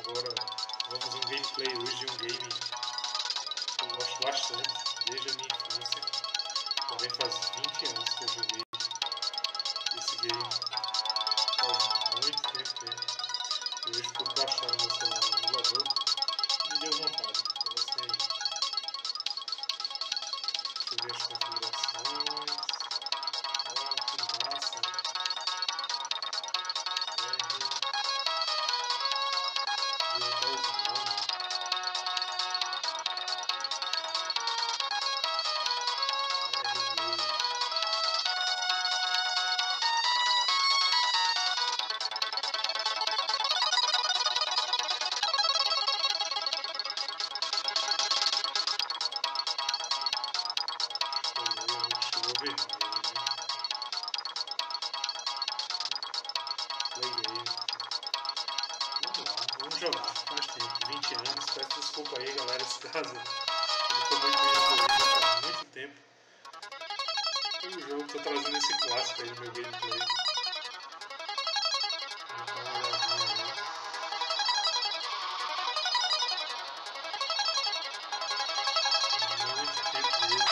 Agora vou fazer um gameplay hoje de um game que eu gosto bastante, desde a minha infância. Também faz 20 anos que eu joguei esse game, faz muito tempo. E hoje pude baixar no meu celular no emulador e me deu vontade. Deixa eu ver as configurações. Oh, que massa! Vamos jogar, faz tempo, 20 anos, peço desculpa aí galera, se caso não foi muito bem aproveitado, faz muito tempo. Foi o jogo que eu tô trazendo esse clássico aí no meu gameplay. Vamos dar uma olhadinha aí. Muito tempo mesmo.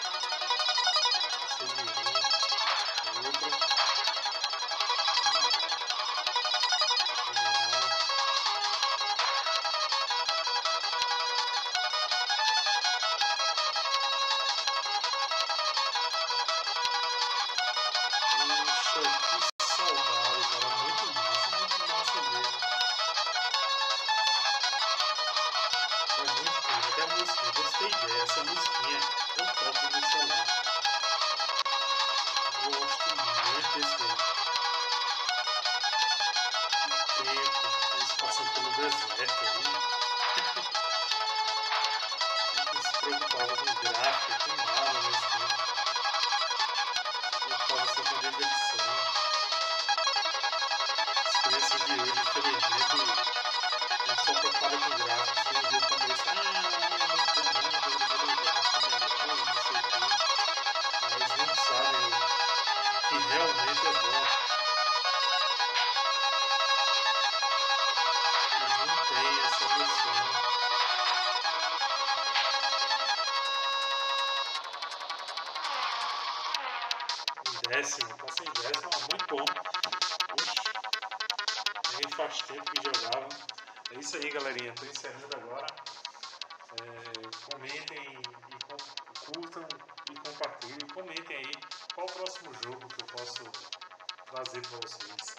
Esse de um, outro. Gostei dessa musiquinha, eu toco no celular. Gosto muito desse game. Que tempo, eles passam pelo deserto aí. Não se preocupava com gráfico, com nada nesse tempo. Se preocupava só com diversão. As crianças de hoje, infelizmente, não são preocupadas com gráfico. Se um dia como esse, mas não sabem o que realmente é bom. Eles não têm essa noção. Décimo, passei em décimo, muito bom. Oxe, nem faz tempo que jogava. É isso aí, galerinha. Estou encerrando agora. Comentem e curtam e compartilhem. Comentem aí qual o próximo jogo que eu posso trazer para vocês.